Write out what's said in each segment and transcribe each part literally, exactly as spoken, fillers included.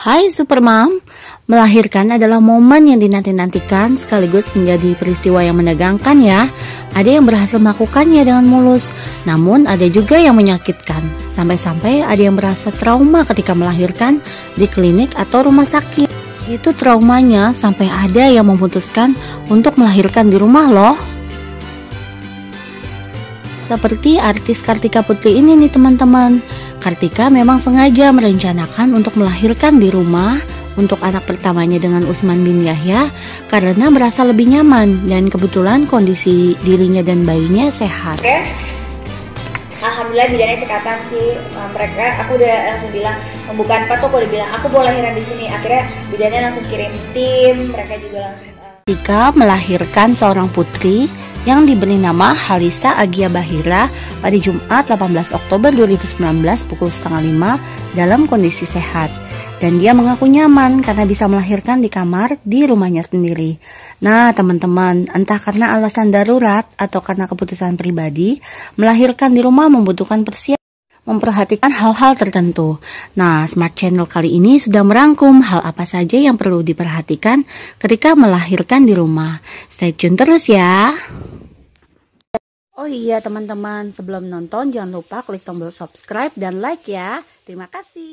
Hai Supermom, melahirkan adalah momen yang dinanti-nantikan sekaligus menjadi peristiwa yang menegangkan ya. Ada yang berhasil melakukannya dengan mulus, namun ada juga yang menyakitkan. Sampai-sampai ada yang merasa trauma ketika melahirkan di klinik atau rumah sakit. Itu traumanya sampai ada yang memutuskan untuk melahirkan di rumah loh. Seperti artis Kartika Putri ini nih teman-teman. Kartika memang sengaja merencanakan untuk melahirkan di rumah untuk anak pertamanya dengan Usman bin Yahya karena merasa lebih nyaman dan kebetulan kondisi dirinya dan bayinya sehat. Oke. Alhamdulillah bidannya cekatan sih. Mereka, aku udah langsung bilang membuka empat tuh, aku udah bilang aku mau lahiran di sini. Akhirnya bidannya langsung kirim tim, mereka juga langsung. Ketika melahirkan seorang putri yang diberi nama Halisa Agia Bahira pada Jumat delapan belas Oktober dua ribu sembilan belas pukul setengah lima dalam kondisi sehat. Dan dia mengaku nyaman karena bisa melahirkan di kamar di rumahnya sendiri. Nah teman-teman, entah karena alasan darurat atau karena keputusan pribadi, melahirkan di rumah membutuhkan persiapan, memperhatikan hal-hal tertentu. Nah, Smart Channel kali ini sudah merangkum hal apa saja yang perlu diperhatikan ketika melahirkan di rumah. Stay tune terus ya. Oh iya teman-teman, sebelum nonton jangan lupa klik tombol subscribe dan like ya. Terima kasih.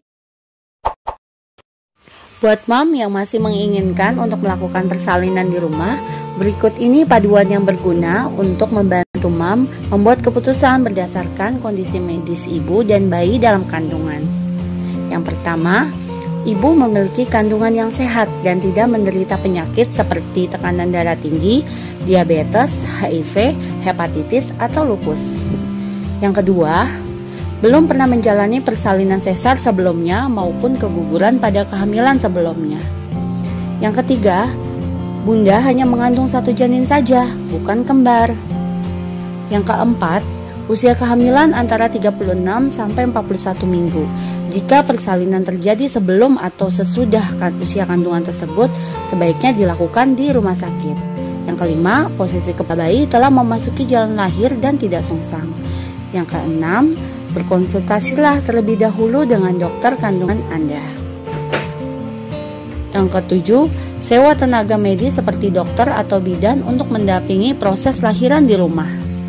Buat mom yang masih menginginkan untuk melakukan persalinan di rumah, berikut ini paduan yang berguna untuk membantu mom membuat keputusan berdasarkan kondisi medis ibu dan bayi dalam kandungan. Yang pertama, ibu memiliki kandungan yang sehat dan tidak menderita penyakit seperti tekanan darah tinggi, diabetes, H I V, hepatitis, atau lupus. Yang kedua, belum pernah menjalani persalinan sesar sebelumnya maupun keguguran pada kehamilan sebelumnya. Yang ketiga, bunda hanya mengandung satu janin saja, bukan kembar. Yang keempat, usia kehamilan antara tiga puluh enam sampai empat puluh satu minggu. Jika persalinan terjadi sebelum atau sesudah usia kandungan tersebut, sebaiknya dilakukan di rumah sakit. Yang kelima, posisi kepala bayi telah memasuki jalan lahir dan tidak sungsang. Yang keenam, berkonsultasilah terlebih dahulu dengan dokter kandungan Anda. Yang ketujuh, sewa tenaga medis seperti dokter atau bidan untuk mendampingi proses lahiran di rumah.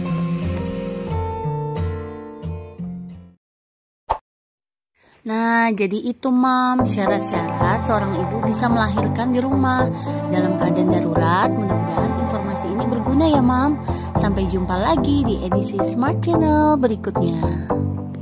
Nah, jadi itu mam, syarat-syarat seorang ibu bisa melahirkan di rumah dalam keadaan darurat. Mudah-mudahan informasi ini berguna ya mam. Sampai jumpa lagi di edisi Smart Channel berikutnya.